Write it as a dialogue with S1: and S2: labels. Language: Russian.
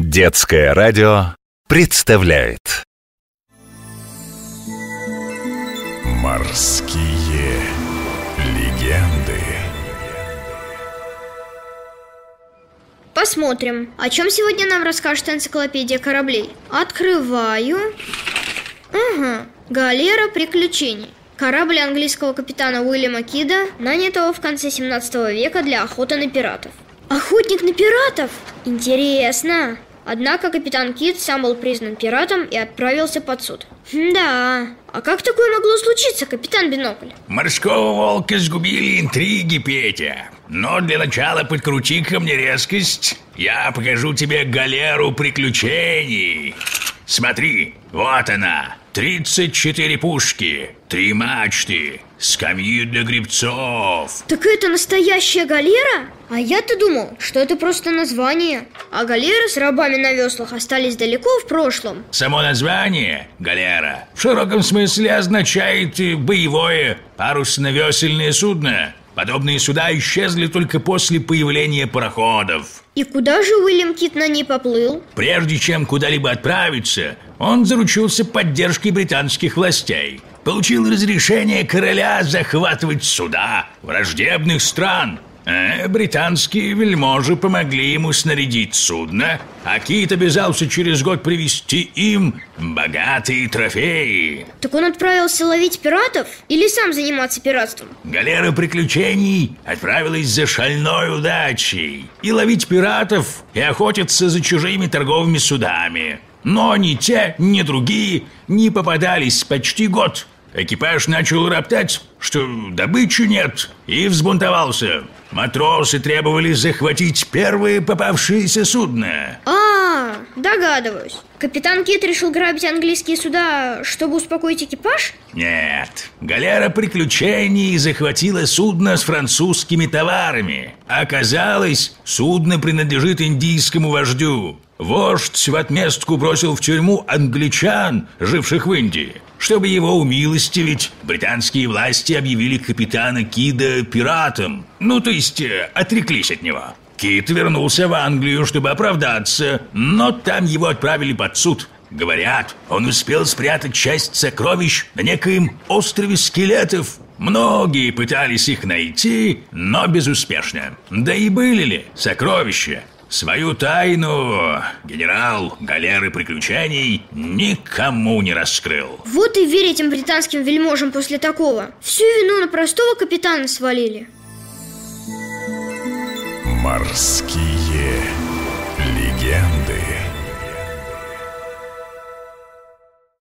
S1: Детское радио представляет
S2: Морские легенды.
S3: Посмотрим, о чем сегодня нам расскажет энциклопедия кораблей. Открываю. Ага, галера приключений. Корабль английского капитана Уильяма Кида, нанятого в конце 17 века для охоты на пиратов. Охотник на пиратов? Интересно. Однако капитан Кид сам был признан пиратом и отправился под суд. Да, а как такое могло случиться, капитан Бинокль?
S4: Морского волка сгубили интриги, Петя. Но для начала подкрути-ка мне резкость. Я покажу тебе галеру приключений. Смотри, вот она. 34 пушки, 3 мачты, скамьи для гребцов.
S3: Так это настоящая галера? А я-то думал, что это просто название. А галеры с рабами на веслах остались далеко в прошлом.
S4: Само название «галера» в широком смысле означает боевое парусно-весельное судно. Подобные суда исчезли только после появления пароходов.
S3: И куда же Уильям Кид на ней поплыл?
S4: Прежде чем куда-либо отправиться, он заручился поддержкой британских властей. Получил разрешение короля захватывать суда враждебных стран. Британские вельможи помогли ему снарядить судно, а Кид обязался через год привезти им богатые трофеи.
S3: Так он отправился ловить пиратов или сам заниматься пиратством?
S4: Галера приключений отправилась за шальной удачей и ловить пиратов, и охотиться за чужими торговыми судами. Но ни те, ни другие не попадались почти год. Экипаж начал роптать, что добычи нет, и взбунтовался. Матросы требовали захватить первое попавшееся судно.
S3: Догадываюсь. Капитан Кид решил грабить английские суда, чтобы успокоить экипаж?
S4: Нет, галера приключений захватила судно с французскими товарами. Оказалось, судно принадлежит индийскому вождю. Вождь в отместку бросил в тюрьму англичан, живших в Индии. Чтобы его умилостивить, британские власти объявили капитана Кида пиратом. То есть отреклись от него. Кид вернулся в Англию, чтобы оправдаться, но там его отправили под суд. Говорят, он успел спрятать часть сокровищ на некоем острове скелетов. Многие пытались их найти, но безуспешно. Да и были ли сокровища? Свою тайну генерал галеры приключений никому не раскрыл.
S3: Вот и верь этим британским вельможам после такого. Всю вину на простого капитана свалили.
S2: Морские легенды.